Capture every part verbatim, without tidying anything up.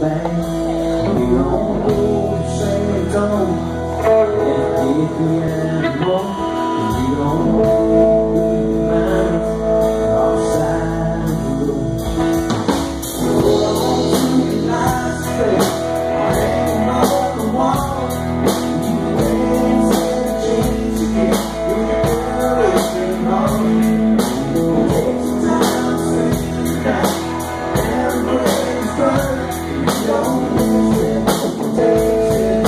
bang. We don't go to San Antonio and get the animal. We don't go to the mountains outside the road. Hold on to your nice place, hang on the wall. You dance and a chance to get with everything on. Take some time, spend the night, and brains burn. You don't miss it, takes it.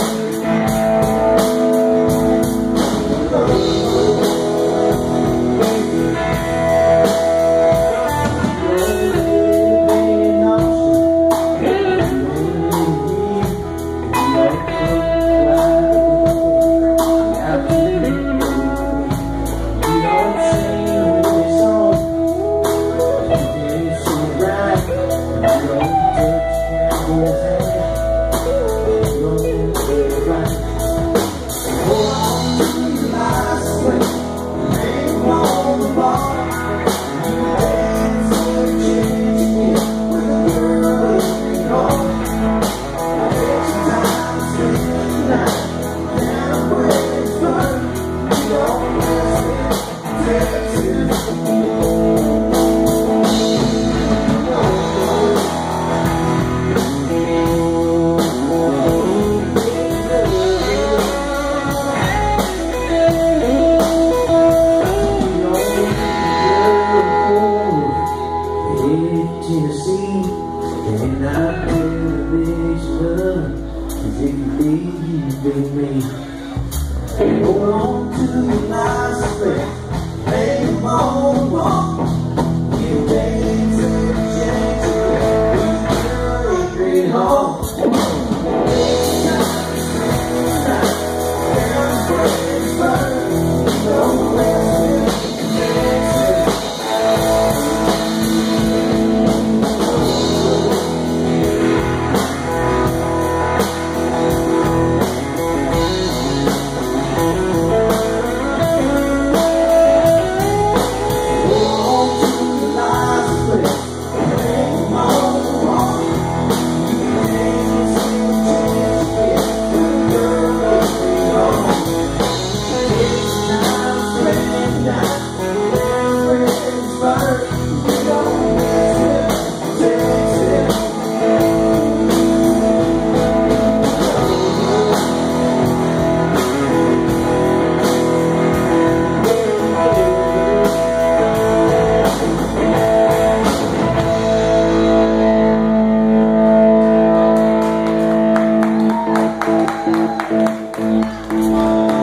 Tennessee, and I feel the big love as if you did, you did me. Hold on to the nice place, lay them on the wall. You dance and change it, we great home.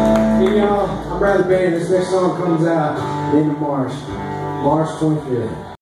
I'm Bradley Band. This next song comes out in March, March twenty-fifth.